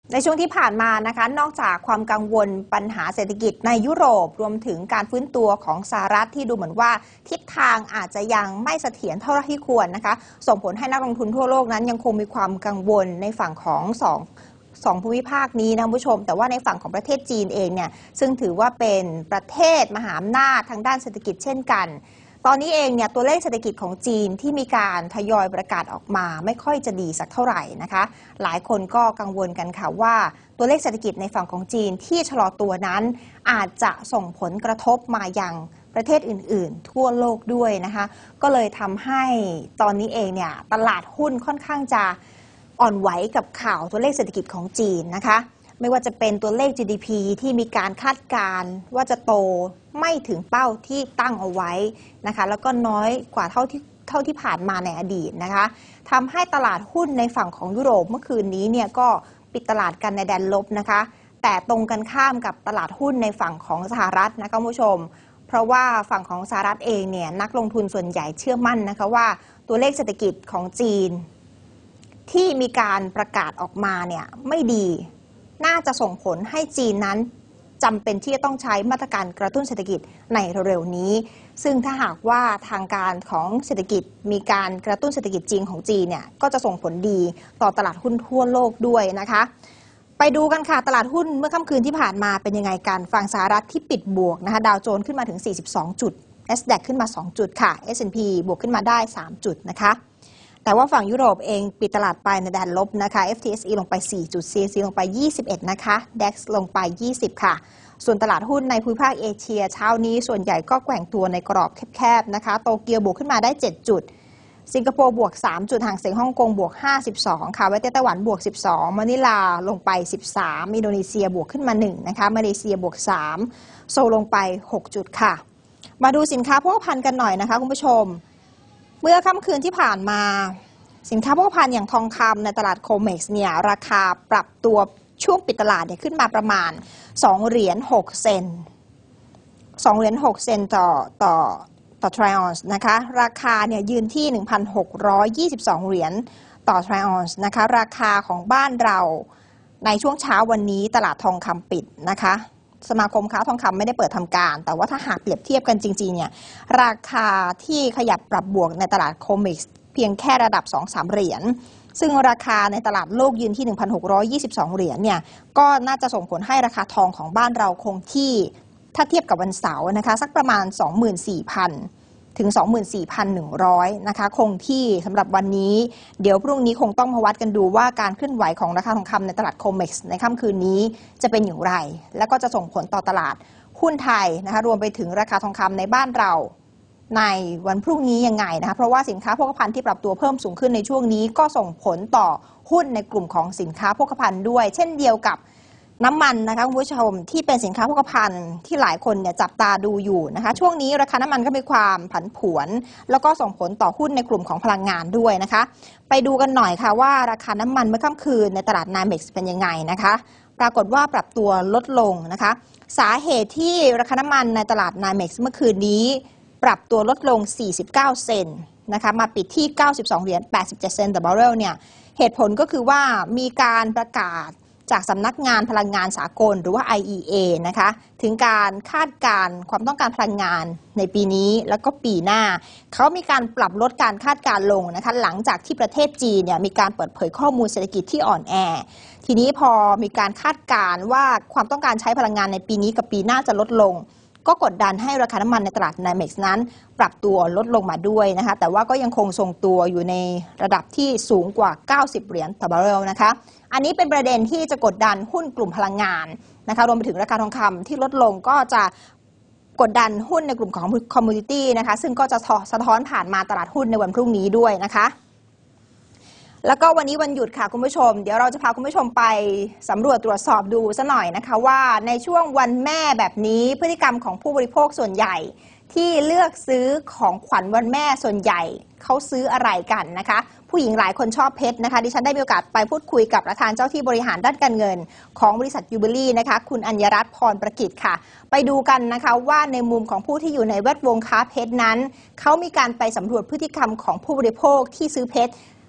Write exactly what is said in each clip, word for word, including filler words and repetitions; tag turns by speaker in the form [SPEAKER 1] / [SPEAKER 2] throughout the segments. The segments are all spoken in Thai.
[SPEAKER 1] ในช่วงที่ผ่านมานะคะนอกจากความกังวลปัญหาเศรษฐกิจในยุโรปรวมถึงการฟื้นตัวของสหรัฐที่ดูเหมือนว่าทิศทางอาจจะยังไม่เสถียรเท่าที่ควรนะคะส่งผลให้นักลงทุนทั่วโลกนั้นยังคงมีความกังวลในฝั่งของสองสองภูมิภาคนี้นะผู้ชมแต่ว่าในฝั่งของประเทศจีนเองเนี่ยซึ่งถือว่าเป็นประเทศมหาอำนาจทางด้านเศรษฐกิจเช่นกันตอนนี้เองเนี่ยตัวเลขเศรษฐกิจของจีนที่มีการทยอยประกาศออกมาไม่ค่อยจะดีสักเท่าไหร่นะคะหลายคนก็กังวลกันค่ะว่าตัวเลขเศรษฐกิจในฝั่งของจีนที่ชะลอตัวนั้นอาจจะส่งผลกระทบมายังประเทศอื่นๆทั่วโลกด้วยนะคะก็เลยทำให้ตอนนี้เองเนี่ยตลาดหุ้นค่อนข้างจะอ่อนไหวกับข่าวตัวเลขเศรษฐกิจของจีนนะคะไม่ว่าจะเป็นตัวเลข จี ดี พี ที่มีการคาดการณ์ว่าจะโตไม่ถึงเป้าที่ตั้งเอาไว้นะคะแล้วก็น้อยกว่าเท่าที่เท่าที่ผ่านมาในอดีตนะคะทำให้ตลาดหุ้นในฝั่งของยุโรปเมื่อคืนนี้เนี่ยก็ปิดตลาดกันในแดนลบนะคะแต่ตรงกันข้ามกับตลาดหุ้นในฝั่งของสหรัฐนะคะคุณผู้ชมเพราะว่าฝั่งของสหรัฐเองเนี่ยนักลงทุนส่วนใหญ่เชื่อมั่นนะคะว่าตัวเลขเศรษฐกิจของจีนที่มีการประกาศออกมาเนี่ยไม่ดีน่าจะส่งผลให้จีนนั้นจำเป็นที่จะต้องใช้มาตรการกระตุ้นเศรษฐกิจในเร็วๆนี้ซึ่งถ้าหากว่าทางการของเศรษฐกิจมีการกระตุ้นเศรษฐกิจจริงของจีนเนี่ยก็จะส่งผลดีต่อตลาดหุ้นทั่วโลกด้วยนะคะไปดูกันค่ะตลาดหุ้นเมื่อค่ำคืนที่ผ่านมาเป็นยังไงกันฝั่งสหรัฐที่ปิดบวกนะคะดาวโจนส์ขึ้นมาถึงสี่สิบสองจุด เอส แดก ขึ้นมาสองจุดค่ะ เอส แอนด์ พี บวกขึ้นมาได้สามจุดนะคะแต่ว่าฝั่งยุโรปเองปิดตลาดไปในแดนลบนะคะ เอฟ ที เอส อี ลงไปสี่จุด ซี เอส ซี ลงไปยี่สิบเอ็ดนะคะ ดัค ลงไปยี่สิบค่ะส่วนตลาดหุ้นในภูมิภาคเอเชียเช้านี้ส่วนใหญ่ก็แกว่งตัวในกรอบแคบๆนะคะโตเกียวบวกขึ้นมาได้เจ็ดจุดสิงคโปร์บวกสามจุดห่างเสียงฮ่องกงบวกห้าสิบสองค่ะเวียดนามไต้หวันบวกสิบสองมะนิลาลงไปสิบสามอินโดนีเซียบวกขึ้นมาหนึ่งนะคะมาเลเซียบวกสามโซลลงไปหกจุดค่ะมาดูสินค้าโภคภัณฑ์กันหน่อยนะคะคุณผู้ชมเมื่อค่ำคืนที่ผ่านมาสินค้าโภคภัณฑ์อย่างทองคำในตลาดโคเม็กซ์เนี่ยราคาปรับตัวช่วงปิดตลาดเนี่ยขึ้นมาประมาณสองเหรียญหกเซนต์สองเหรียญหกเซนต์ต่อต่อต่อทริออนซ์นะคะราคาเนี่ยยืนที่ หนึ่งพันหกร้อยยี่สิบสอง เหรียญต่อทริออนซ์นะคะราคาของบ้านเราในช่วงเช้าวันนี้ตลาดทองคำปิดนะคะสมาคมค้าทองคำไม่ได้เปิดทำการแต่ว่าถ้าหากเปรียบเทียบกันจริงๆเนี่ยราคาที่ขยับปรับบวกในตลาดโคเม็กซ์เพียงแค่ระดับ สองถึงสาม เหรียญซึ่งราคาในตลาดโลกยืนที่ หนึ่งพันหกร้อยยี่สิบสอง เหรียญเนี่ยก็น่าจะส่งผลให้ราคาทองของบ้านเราคงที่ถ้าเทียบกับวันเสาร์นะคะสักประมาณ สองหมื่นสี่พัน ถึง สองหมื่นสี่พันหนึ่งร้อย นะคะคงที่สำหรับวันนี้เดี๋ยวพรุ่งนี้คงต้องมาวัดกันดูว่าการเคลื่อนไหวของราคาทองคำในตลาดโคเม็กซ์ในค่ำคืนนี้จะเป็นอย่างไรและก็จะส่งผลต่อตลาดหุ้นไทยนะคะรวมไปถึงราคาทองคำในบ้านเราในวันพรุ่งนี้ยังไงนะคะเพราะว่าสินค้าโภคภัณฑ์ที่ปรับตัวเพิ่มสูงขึ้นในช่วงนี้ก็ส่งผลต่อหุ้นในกลุ่มของสินค้าโภคภัณฑ์ด้วยเช่นเดียวกับน้ำมันนะคะคุณผู้ชมที่เป็นสินค้าโภคภัณฑ์ที่หลายคนเนี่ยจับตาดูอยู่นะคะช่วงนี้ราคาน้ำมันก็มีความผันผวนแล้วก็ส่งผลต่อหุ้นในกลุ่มของพลังงานด้วยนะคะไปดูกันหน่อยค่ะว่าราคาน้ำมันเมื่อค่ำคืนในตลาด ไนเม็กซ์ เป็นยังไงนะคะปรากฏว่าปรับตัวลดลงนะคะสาเหตุที่ราคาน้ำมันในตลาด ไนเม็กซ์ เมื่อคืนนี้ปรับตัวลดลงสี่สิบเก้าเซนต์นะคะมาปิดที่เก้าสิบสองเหรียญแปดสิบเจ็ดเซนต์ต่อบาร์เรลเนี่ยเหตุผลก็คือว่ามีการประกาศจากสำนักงานพลังงานสากลหรือว่า ไอ อี เอ นะคะถึงการคาดการณ์ความต้องการพลังงานในปีนี้แล้วก็ปีหน้าเขามีการปรับลดการคาดการณ์ลงนะคะหลังจากที่ประเทศจีนเนี่ยมีการเปิดเผยข้อมูลเศรษฐกิจที่อ่อนแอทีนี้พอมีการคาดการณ์ว่าความต้องการใช้พลังงานในปีนี้กับปีหน้าจะลดลงก็กดดันให้ราคาน้ำมันในตลาด ไนเม็กซ์ นั้นปรับตัวลดลงมาด้วยนะคะแต่ว่าก็ยังคงทรงตัวอยู่ในระดับที่สูงกว่าเก้าสิบเหรียญต่อบาร์เรลนะคะอันนี้เป็นประเด็นที่จะกดดันหุ้นกลุ่มพลังงานนะคะรวมไปถึงราคาทองคำที่ลดลงก็จะกดดันหุ้นในกลุ่มของคอมมูนิตี้นะคะซึ่งก็จะสะท้อนผ่านมาตลาดหุ้นในวันพรุ่งนี้ด้วยนะคะแล้วก็วันนี้วันหยุดค่ะคุณผู้ชมเดี๋ยวเราจะพาคุณผู้ชมไปสำรวจตรวจสอบดูซะหน่อยนะคะว่าในช่วงวันแม่แบบนี้พฤติกรรมของผู้บริโภคส่วนใหญ่ที่เลือกซื้อของขวัญวันแม่ส่วนใหญ่เขาซื้ออะไรกันนะคะผู้หญิงหลายคนชอบเพชรนะคะดิฉันได้มีโอกาสไปพูดคุยกับประธานเจ้าที่บริหารด้านการเงินของบริษัทยูเบลี่นะคะคุณอัญญรัตน์พรประกิตค่ะไปดูกันนะคะว่าในมุมของผู้ที่อยู่ในแวดวงค้าเพชรนั้นเขามีการไปสำรวจพฤติกรรมของผู้บริโภคที่ซื้อเพชร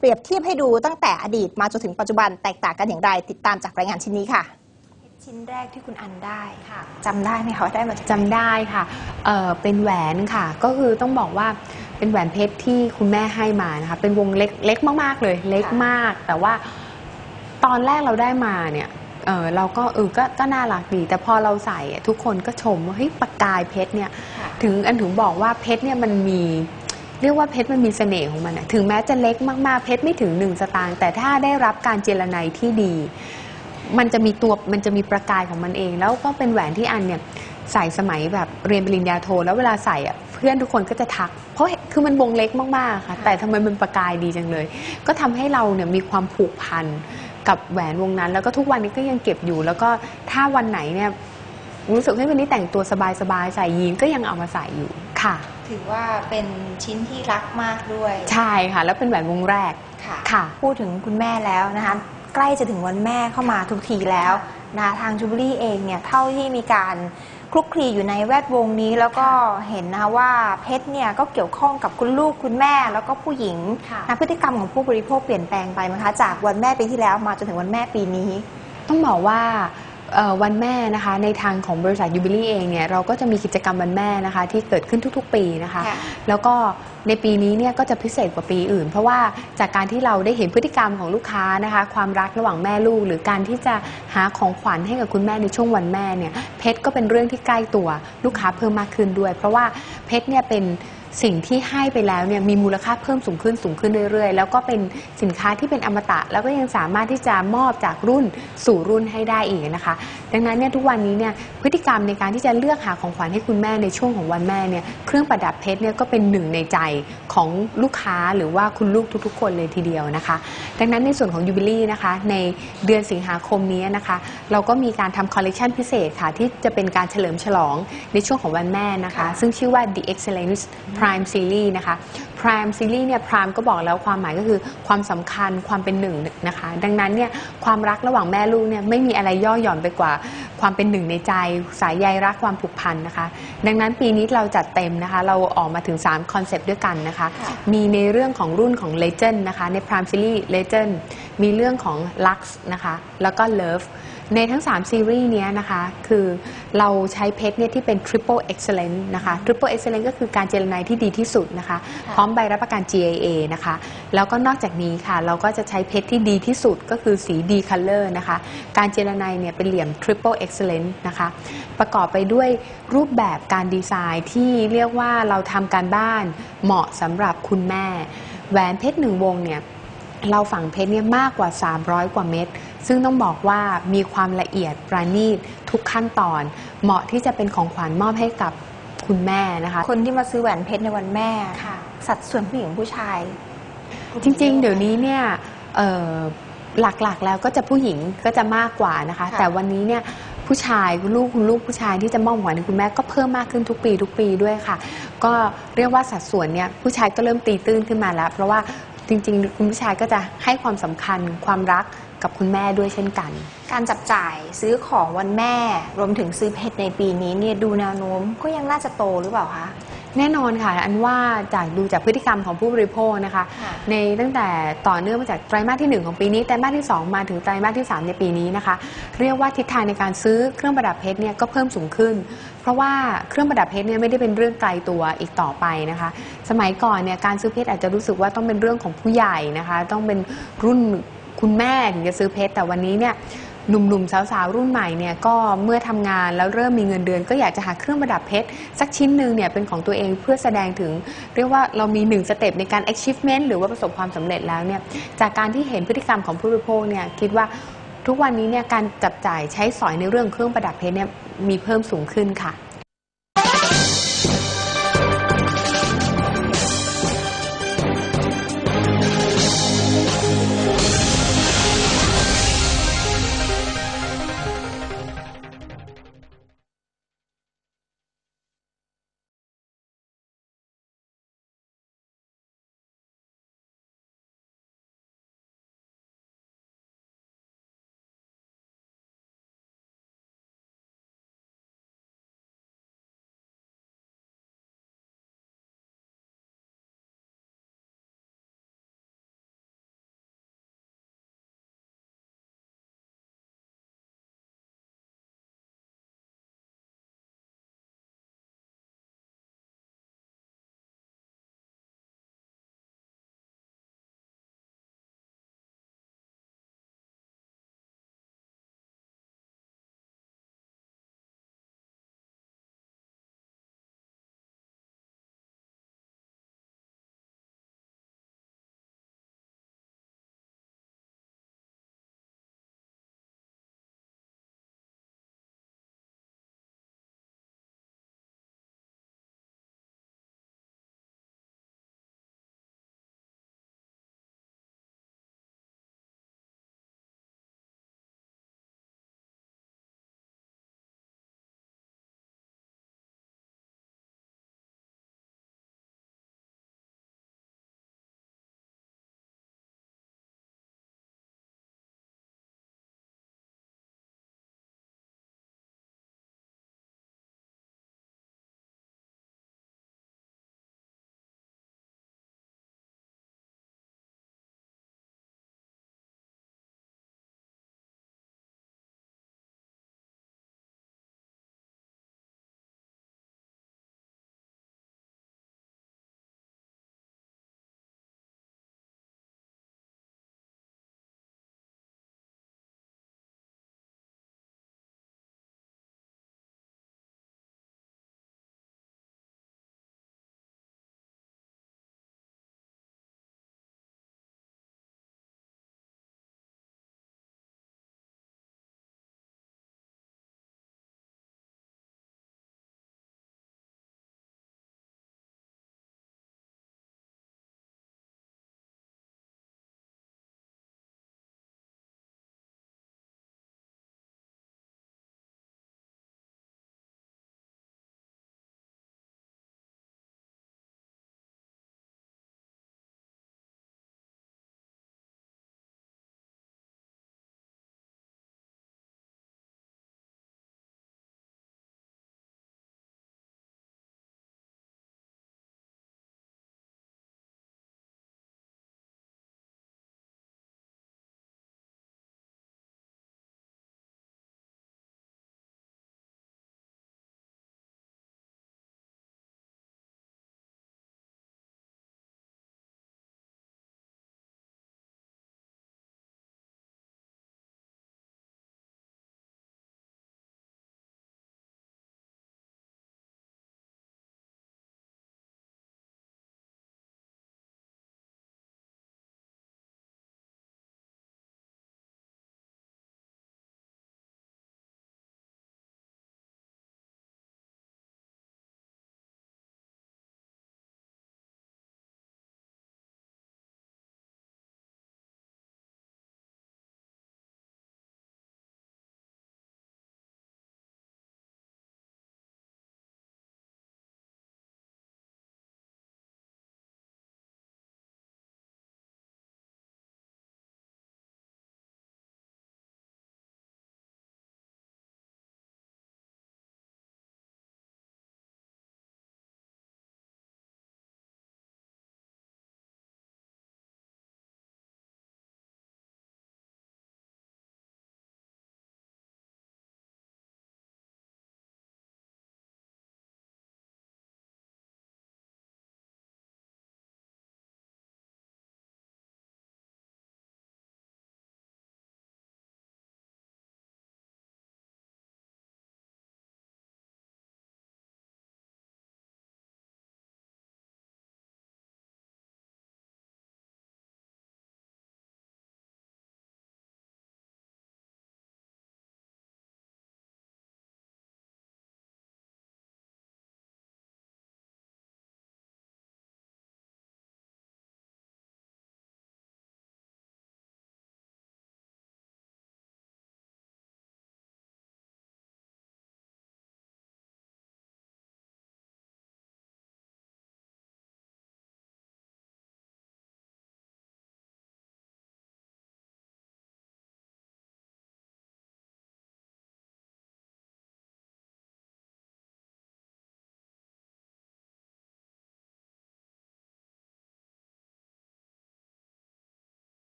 [SPEAKER 1] เปรียบเทียบให้ดูตั้งแต่อดีตมาจนถึงปัจจุบันแตกต่างกันอย่างไรติดตามจากรายงานชิ้นนี้ค่ะชิ้นแรกที่คุณอันได้ค่ะจำได้ไหมคะได้มา
[SPEAKER 2] จำได้ค่ะเอ่อเป็นแหวนค่ะก็คือต้องบอกว่าเป็นแหวนเพชรที่คุณแม่ให้มานะคะเป็นวงเล็กเล็กมากๆเลยเล็กมากแต่ว่าตอนแรกเราได้มาเนี่ยเออเราก็เออก็ก็น่ารักดีแต่พอเราใส่ทุกคนก็ชมว่าเฮ้ยประกายเพชรเนี่ยถึงอันถึงบอกว่าเพชรเนี่ยมันมีเรียกว่าเพชรมันมีเสน่ห์ของมันถึงแม้จะเล็กมากๆเพชรไม่ถึงหนึ่งสตางค์แต่ถ้าได้รับการเจรไนที่ดีมันจะมีตัวมันจะมีประกายของมันเองแล้วก็เป็นแหวนที่อันเนี่ยใส่สมัยแบบเรียนปริญญาโทแล้วเวลาใส่อ่ะเพื่อนทุกคนก็จะทักเพราะคือมันวงเล็กมากๆค่ะแต่ทำไมมันประกายดีจังเลยก็ทำให้เราเนี่ยมีความผูกพันกับแหวนวงนั้นแล้วก็ทุกวันนี้ก็ยังเก็บอยู่แล้วก็ถ้าวันไหนเนี่ยรู้สึกให้วันนี้แต่งตัวสบายๆใส่ยีนก็ยังเอามาใส่อยู่ค่ะ
[SPEAKER 1] ถือว่าเป็นชิ้นที่รักมากด้วย
[SPEAKER 2] ใช่ค่ะแล้วเป็นแหวนวงแรก
[SPEAKER 1] ค่ะค่ะพูดถึงคุณแม่แล้วนะคะใกล้จะถึงวันแม่เข้ามาทุกทีแล้วนะทางจูเบลี่เองเนี่ยเท่าที่มีการคลุกคลีอยู่ในแวดวงนี้แล้วก็เห็นนะคะว่าเพชรเนี่ยก็เกี่ยวข้องกับคุณลูกคุณแม่แล้วก็ผู้หญิงนะพฤติกรรมของผู้บริโภคเปลี่ยนแปลงไปไหมคะจากวันแม่ปีที่แล้วมาจนถึงวันแม่ปีนี้
[SPEAKER 2] ต้องบอกว่าวันแม่นะคะในทางของบริษัทยูบิลี่เองเนี่ยเราก็จะมีกิจกรรมวันแม่นะคะที่เกิดขึ้นทุกๆปีนะคะแล้วก็ในปีนี้เนี่ยก็จะพิเศษกว่าปีอื่นเพราะว่าจากการที่เราได้เห็นพฤติกรรมของลูกค้านะคะความรักระหว่างแม่ลูกหรือการที่จะหาของขวัญให้กับคุณแม่ในช่วงวันแม่เนี่ยเพชรก็เป็นเรื่องที่ใกล้ตัวลูกค้าเพิ่มมากขึ้นด้วยเพราะว่าเพชรเนี่ยเป็นสิ่งที่ให้ไปแล้วเนี่ยมีมูลค่าเพิ่มสูงขึ้นสูงขึ้นเรื่อยๆแล้วก็เป็นสินค้าที่เป็นอมตะแล้วก็ยังสามารถที่จะมอบจากรุ่นสู่รุ่นให้ได้อีกนะคะดังนั้นเนี่ยทุกวันนี้เนี่ยพฤติกรรมในการที่จะเลือกหาของขวัญให้คุณแม่ในช่วงของวันแม่เนี่ยเครื่องประดับเพชรเนี่ยก็เป็นหนึ่งในใจของลูกค้าหรือว่าคุณลูกทุกๆคนเลยทีเดียวนะคะดังนั้นในส่วนของยูบิลี่นะคะในเดือนสิงหาคมนี้นะคะเราก็มีการทำคอลเลคชันพิเศษค่ะที่จะเป็นการเฉลิมฉลองในช่วงของวันแม่นะคะซึ่งชื่อว่า The Excellence Prime Series นะคะ Prime Series เนี่ย Prime ก็บอกแล้วความหมายก็คือความสำคัญความเป็นหนึ่งนะคะดังนั้นเนี่ยความรักระหว่างแม่ลูกเนี่ยไม่มีอะไรย่อหย่อนไปกว่าความเป็นหนึ่งในใจสายใยรักความผูกพันนะคะดังนั้นปีนี้เราจัดเต็มนะคะเราออกมาถึงสามคอนเซปต์ด้วยกันนะคะมีในเรื่องของรุ่นของ Legend นะคะใน Prime Series Legend มีเรื่องของ Lux นะคะแล้วก็ Loveในทั้งสามซีรีส์นี้นะคะคือเราใช้เพชรเนี่ยที่เป็น Triple Excellence นะคะ Triple Excellence ก็คือการเจรไนที่ดีที่สุดนะคะพร้อมใบรับประกัน จี ไอ เอ นะคะแล้วก็นอกจากนี้ค่ะเราก็จะใช้เพชรที่ดีที่สุดก็คือสี D Color นะคะการเจรไนเนี่ยเป็นเหลี่ยม Triple Excellence นะคะประกอบไปด้วยรูปแบบการดีไซน์ที่เรียกว่าเราทำการบ้านเหมาะสำหรับคุณแม่แหวนเพชรหนึ่งวงเนี่ยเราฝังเพชรเนี่ยมากกว่าสามร้อยกว่าเม็ดซึ่งต้องบอกว่ามีความละเอียดประณีตทุกขั้นตอนเหมาะที่จะเป็นของขวัญมอบให้กับคุณแม่นะคะ
[SPEAKER 1] คนที่มาซื้อแหวนเพชรในวันแม่ค่ะสัดส่วนผู้หญิงผู้ชาย
[SPEAKER 2] จริงๆเดี๋ยวนี้เนี่ยหลักๆแล้วก็จะผู้หญิงก็จะมากกว่านะคะแต่วันนี้เนี่ยผู้ชายคุณลูกคุณลูกผู้ชายที่จะมอบของขวัญให้คุณแม่ก็เพิ่มมากขึ้นทุกปีทุกปีด้วยค่ะก็เรียกว่าสัดส่วนเนี่ยผู้ชายก็เริ่มตีตื้นขึ้นมาแล้วเพราะว่าจริงๆคุณผู้ชายก็จะให้ความสำคัญความรักกับคุณแม่ด้วยเช่นกัน
[SPEAKER 1] การจับจ่ายซื้อของวันแม่รวมถึงซื้อเพชรในปีนี้เนี่ยดูแนวโน้มก็ยังน่าจะโตหรือเปล่าคะ
[SPEAKER 2] แน่นอนค่ะอันว่าจากดูจากพฤติกรรมของผู้บริโภคนะคะในตั้งแต่ต่อเนื่องมาจากไตรมาสที่หนึ่งของปีนี้ไตรมาสที่สองมาถึงไตรมาสที่สามในปีนี้นะคะเรียกว่าทิศทางในการซื้อเครื่องประดับเพชรเนี่ยก็เพิ่มสูงขึ้นเพราะว่าเครื่องประดับเพชรเนี่ยไม่ได้เป็นเรื่องไกลตัวอีกต่อไปนะคะสมัยก่อนเนี่ยการซื้อเพชรอาจจะรู้สึกว่าต้องเป็นเรื่องของผู้ใหญ่นะคะต้องเป็นรุ่นคุณแม่ถึงจะซื้อเพชรแต่วันนี้เนี่ยหนุ่มๆสาวๆรุ่นใหม่เนี่ยก็เมื่อทำงานแล้วเริ่มมีเงินเดือนก็อยากจะหาเครื่องประดับเพชรสักชิ้นหนึ่งเนี่ยเป็นของตัวเองเพื่อแสดงถึงเรียกว่าเรามีหนึ่งสเต็ปในการ achievement หรือว่าประสบความสำเร็จแล้วเนี่ยจากการที่เห็นพฤติกรรมของผู้บริโภคเนี่ยคิดว่าทุกวันนี้เนี่ยการจับจ่ายใช้สอยในเรื่องเครื่องประดับเพชรเนี่ยมีเพิ่มสูงขึ้นค่ะ